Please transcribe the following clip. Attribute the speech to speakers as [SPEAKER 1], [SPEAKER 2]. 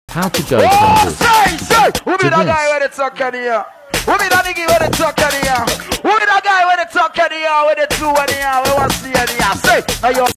[SPEAKER 1] how to go from this
[SPEAKER 2] Who be that guy with the tuck in here? Who be that nigga with the tuck in here? Who be that guy with the tuck in here? With the two in here? We want to see in here. Say, now you